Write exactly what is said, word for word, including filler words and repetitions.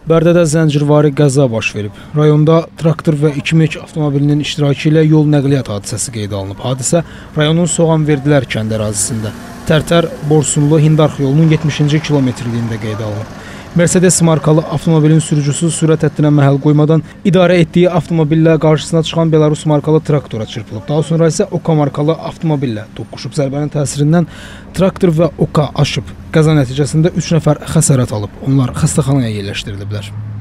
Bərdədə zəncirvari qəza baş verib. Rayonda traktor və iki mülk avtomobilinin iştirakı ilə yol nəqliyyat hadisəsi qeydə alınıb. Hadisə rayonun Soğanverdilər kənd ərazisində Tərtər Borsunlu Hindarx yolunun yetmişinci kilometrliyində qeydə alınıb. Mercedes markalı avtomobilin sürücüsü sürət həddinə məhəl qoymadan idarə etdiyi avtomobillə qarşısına çıxan Belarus markalı traktora çırpılıb. Daha sonra isə Oka markalı avtomobillə toqquşub. Zərbənin təsirindən traktor və Oka aşıb. Qəza nəticəsində üç nəfər xəsarət alıb. Onlar xəstəxanaya yerləşdiriliblər.